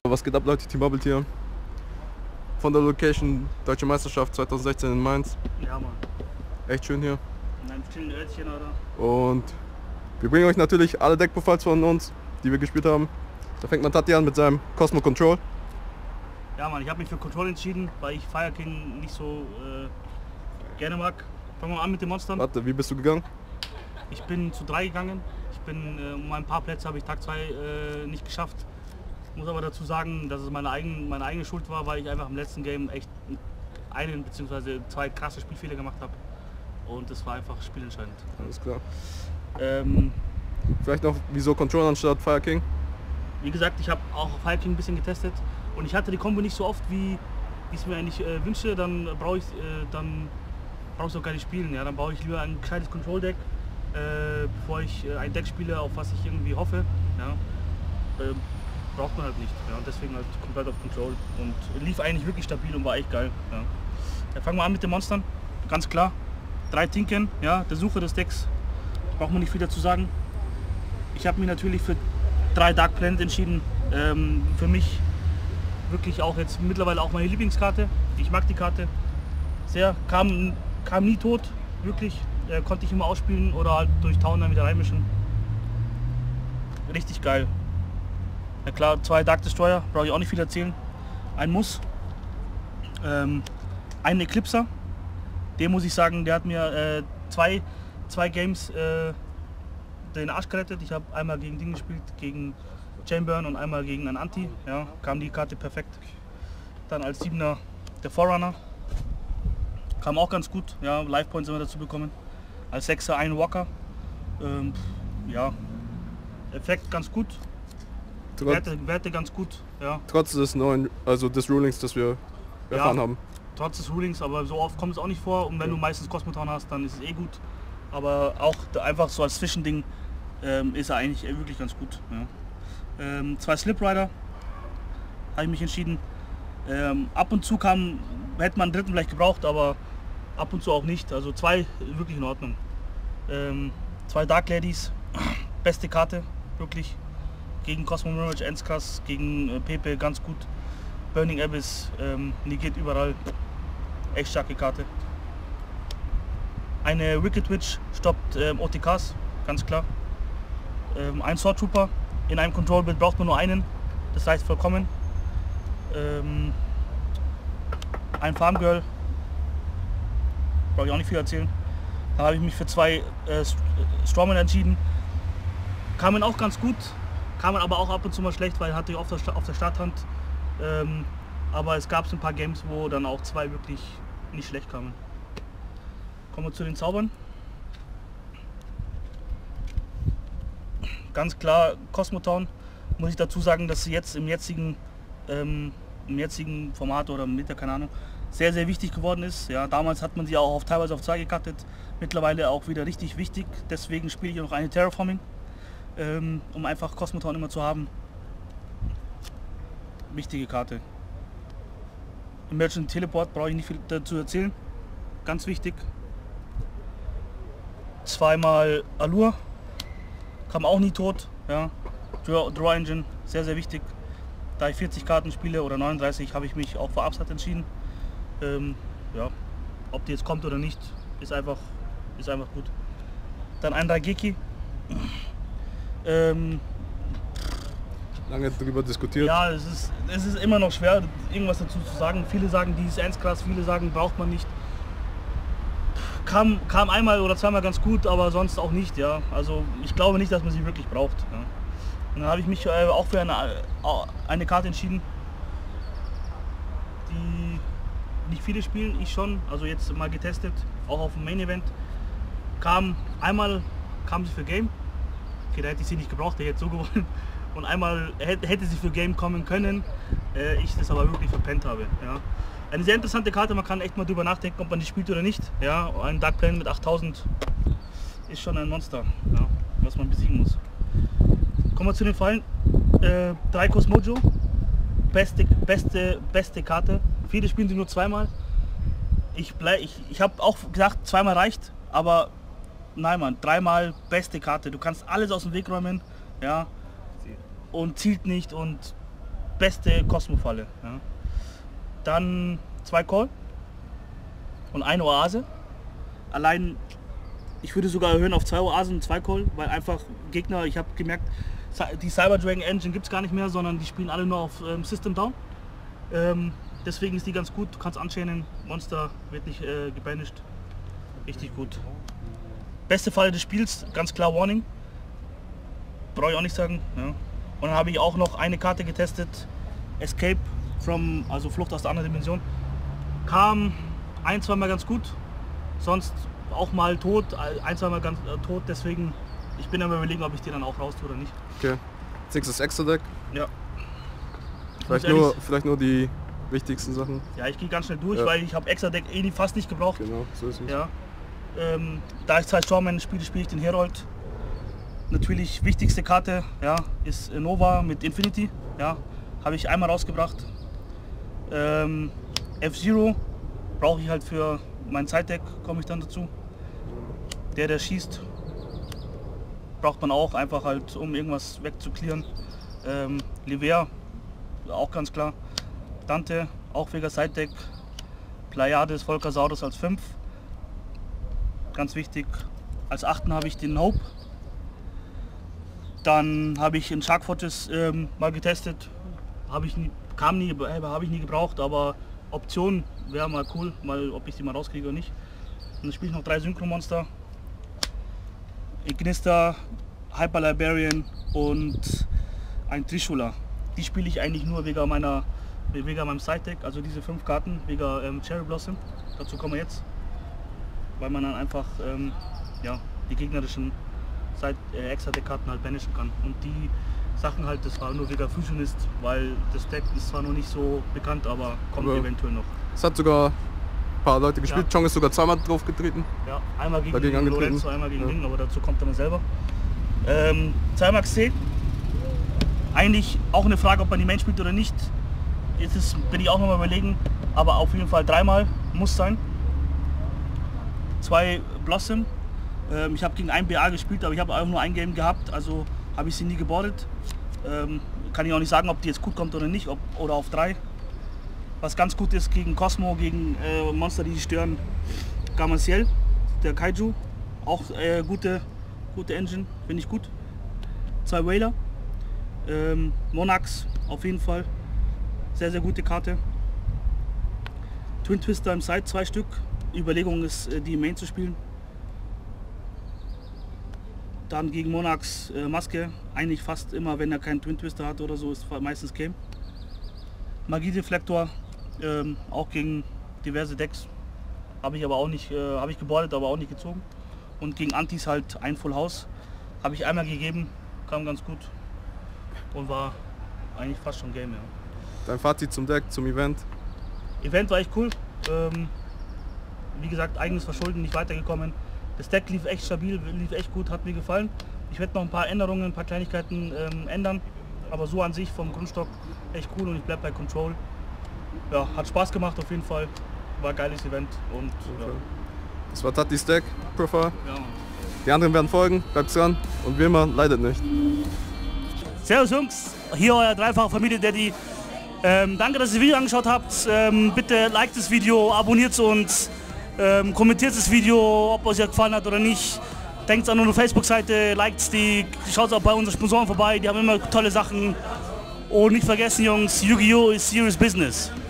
Was geht ab, Leute? Team Bubble hier. Von der Location Deutsche Meisterschaft 2016 in Mainz. Ja, Mann. Echt schön hier. In einem stillen Örtchen, oder? Und wir bringen euch natürlich alle Deckprofiles von uns, die wir gespielt haben. Da fängt man Tati an mit seinem Cosmo Control. Ja, Mann, ich habe mich für Control entschieden, weil ich Fire King nicht so gerne mag. Fangen wir mal an mit den Monstern. Warte, wie bist du gegangen? Ich bin zu 3 gegangen. Ich bin um ein paar Plätze habe ich Tag 2 nicht geschafft. Muss aber dazu sagen, dass es meine eigene Schuld war, weil ich einfach im letzten Game echt einen bzw. 2 krasse Spielfehler gemacht habe. Und es war einfach spielentscheidend. Alles klar. Vielleicht noch, wieso Control anstatt Fire King? Wie gesagt, ich habe auch Fire King ein bisschen getestet und ich hatte die Kombo nicht so oft, wie ich es mir eigentlich wünsche. Dann brauche ich es auch gar nicht spielen. Ja? Dann baue ich lieber ein gescheites Control-Deck, bevor ich ein Deck spiele, auf was ich irgendwie hoffe. Ja? Braucht man halt nicht. Ja? Und deswegen halt komplett auf Control. Und lief eigentlich wirklich stabil und war echt geil. Ja? Ja, fangen wir an mit den Monstern. Ganz klar. 3 Tinken, ja, der Suche des Decks. Braucht man nicht viel dazu sagen. Ich habe mich natürlich für 3 Dark Planet entschieden. Für mich wirklich auch jetzt mittlerweile auch meine Lieblingskarte. Ich mag die Karte sehr. Kam nie tot, wirklich. Konnte ich immer ausspielen oder halt durch Town dann wieder reinmischen. Richtig geil. Ja klar, 2 Dark Destroyer, brauche ich auch nicht viel erzählen. Ein Muss. Ein Eclipser. Den muss ich sagen, der hat mir zwei Games den Arsch gerettet. Ich habe einmal gegen Ding gespielt, gegen Chainburn und einmal gegen einen Anti. Ja, kam die Karte perfekt. Dann als 7er der Forerunner. Kam auch ganz gut. Ja, Life Points immer dazu bekommen. Als 6er ein Walker. Ja, Effekt ganz gut. Werte ganz gut. Ja. Trotz des neuen, also des Rulings, das wir erfahren haben. Trotz des Rulings, aber so oft kommt es auch nicht vor. Und wenn du meistens Cosmotown hast, dann ist es eh gut. Aber auch einfach so als Zwischending ist er eigentlich wirklich ganz gut. Ja. 2 Slip Rider habe ich mich entschieden. Ab und zu hätte man einen dritten vielleicht gebraucht, aber ab und zu auch nicht. Also 2 wirklich in Ordnung. 2 Dark Ladies, beste Karte, wirklich. Gegen Cosmo Mirage, Enskas, gegen Pepe ganz gut. Burning Abyss, negiert überall. Echt starke Karte. Eine Wicked Witch stoppt OTKs, ganz klar. Ein Sword Trooper. In einem Control Build braucht man nur einen. Das reicht vollkommen. Ein Farm Girl. Brauche ich auch nicht viel erzählen. Dann habe ich mich für 2 Strawman entschieden. Kamen auch ganz gut. Kamen aber auch ab und zu mal schlecht, weil hatte ich auf der Starthand. Aber es gab so ein paar Games, wo dann auch 2 wirklich nicht schlecht kamen. Kommen wir zu den Zaubern. Ganz klar Cosmotown. Muss ich dazu sagen, dass sie jetzt im jetzigen Format oder Meta, keine Ahnung, sehr, sehr wichtig geworden ist. Ja, damals hat man sie auch teilweise auf 2 gecuttet. Mittlerweile auch wieder richtig wichtig. Deswegen spiele ich noch eine Terraforming, um einfach Cosmotown immer zu haben. Wichtige Karte. Emergent Teleport brauche ich nicht viel dazu erzählen. Ganz wichtig. 2-mal Allure. Kam auch nie tot. Ja. Draw Engine, sehr, sehr wichtig. Da ich 40 Karten spiele oder 39, habe ich mich auch für Upside entschieden. Ja. Ob die jetzt kommt oder nicht, ist einfach gut. Dann ein Raigeki. Lange darüber diskutiert. Ja, es ist immer noch schwer, irgendwas dazu zu sagen. Viele sagen, die ist ernstkrass, viele sagen, braucht man nicht. Kam einmal oder 2-mal ganz gut, aber sonst auch nicht. Ja. Also ich glaube nicht, dass man sie wirklich braucht. Ja. Und dann habe ich mich auch für eine Karte entschieden, die nicht viele spielen, ich schon. Also jetzt mal getestet, auch auf dem Main Event. Einmal kam sie für Game. Okay, da hätte ich sie nicht gebraucht, der hätte so gewonnen. Und einmal hätte sie für Game kommen können, ich das aber wirklich verpennt habe. Ja. Eine sehr interessante Karte, man kann echt mal drüber nachdenken, ob man die spielt oder nicht. Ja, ein Dark Planet mit 8000 ist schon ein Monster, ja, was man besiegen muss. Kommen wir zu den Fallen. 3 Cosmojo, beste Karte. Viele spielen sie nur 2-mal. Ich habe auch gesagt, 2-mal reicht, aber nein, Mann, 3-mal beste Karte. Du kannst alles aus dem Weg räumen, ja, und zielt nicht und beste Cosmo-Falle. Ja. Dann 2 Call und 1 Oase. Allein, ich würde sogar erhöhen auf 2 Oasen und 2 Call, weil einfach Gegner, ich habe gemerkt, die Cyber Dragon Engine gibt es gar nicht mehr, sondern die spielen alle nur auf System Down. Deswegen ist die ganz gut, du kannst unchainen, Monster wird nicht gebanished. Richtig gut. Beste Falle des Spiels, ganz klar Warning. Brauche ich auch nicht sagen. Ja. Und dann habe ich auch noch eine Karte getestet, Escape from, also Flucht aus der anderen Dimension. Kam 1-2 Mal ganz gut, sonst auch mal tot, 1-2 Mal ganz tot, deswegen ich bin am Überlegen, ob ich die dann auch raus tue oder nicht. Okay. Jetzt nächstes Extra Deck. Ja. Vielleicht nur die wichtigsten Sachen. Ja, ich gehe ganz schnell durch, weil ich habe Extra Deck fast nicht gebraucht. Genau, so ist es. Ja. Da ich 2 Stormen spiele, spiele ich den Herold. Natürlich wichtigste Karte, ja, ist Nova mit Infinity. Ja, habe ich einmal rausgebracht. F-Zero brauche ich halt für mein Side-Deck, komme ich dann dazu. Der schießt, braucht man auch einfach halt, um irgendwas wegzuklären. Liver, auch ganz klar. Dante, auch wegen Side-Deck. Pleiades, Volcasaurus als 5. Ganz wichtig. Als 8. habe ich den Hope. Dann habe ich in Shark Fortress mal getestet. Habe ich nie gebraucht, aber Option wäre mal cool, mal ob ich die mal rauskriege oder nicht. Und dann spiele ich noch 3 Synchro-Monster. Ignista, Hyper Librarian und ein Trishula. Die spiele ich eigentlich nur wegen meinem Side-Deck, also diese 5 Karten, wegen Cherry Blossom. Dazu kommen wir jetzt. Weil man dann einfach ja, die gegnerischen Extra-Deck-Karten halt banishen kann. Und die Sachen halt, das war nur wegen Fusionist, weil das Deck ist zwar noch nicht so bekannt, aber kommt eventuell noch. Es hat sogar ein paar Leute gespielt, ja. Chong ist sogar 2-mal drauf getreten. Ja, einmal gegen Lorenzo, einmal gegen Ding, aber dazu kommt er dann selber. 2-Max C, eigentlich auch eine Frage, ob man die Main spielt oder nicht. Jetzt bin ich auch noch mal überlegen, aber auf jeden Fall 3-mal muss sein. 2 Blossom. Ich habe gegen einen BA gespielt, aber ich habe auch nur ein Game gehabt, also habe ich sie nie gebordet. Kann ich auch nicht sagen, ob die jetzt gut kommt oder nicht, oder auf 3. Was ganz gut ist gegen Cosmo, gegen Monster, die stören, Gamasiel, der Kaiju, auch gute Engine, finde ich gut. 2 Whaler, Monax auf jeden Fall, sehr gute Karte. Twin Twister im Side 2 Stück, Überlegung ist, die Main zu spielen. Dann gegen Monax Maske, eigentlich fast immer, wenn er keinen Twin Twister hat oder so, ist meistens Game. Magiedeflektor, auch gegen diverse Decks, habe ich aber auch nicht, habe ich gebordet, aber auch nicht gezogen. Und gegen Antis halt ein Full House, habe ich einmal gegeben, kam ganz gut und war eigentlich fast schon Game. Ja. Dein Fazit zum Deck, zum Event? Event war echt cool, wie gesagt, eigenes Verschulden, nicht weitergekommen. Das Deck lief echt stabil, lief echt gut, hat mir gefallen. Ich werde noch ein paar Änderungen, ein paar Kleinigkeiten ändern, aber so an sich vom Grundstock echt cool und ich bleibe bei Control. Ja, hat Spaß gemacht auf jeden Fall, war ein geiles Event und ja. Das war Tatis Deck Profile. Ja. Die anderen werden folgen, bleibt dran und wie immer, leidet nicht. Servus Jungs, hier euer dreifacher Familie-Daddy. Danke, dass ihr das Video angeschaut habt. Bitte liked das Video, abonniert uns. Kommentiert das Video, ob es euch gefallen hat oder nicht. Denkt an unsere Facebook-Seite, liked die, schaut auch bei unseren Sponsoren vorbei, die haben immer tolle Sachen. Und nicht vergessen Jungs, Yu-Gi-Oh! Ist serious business.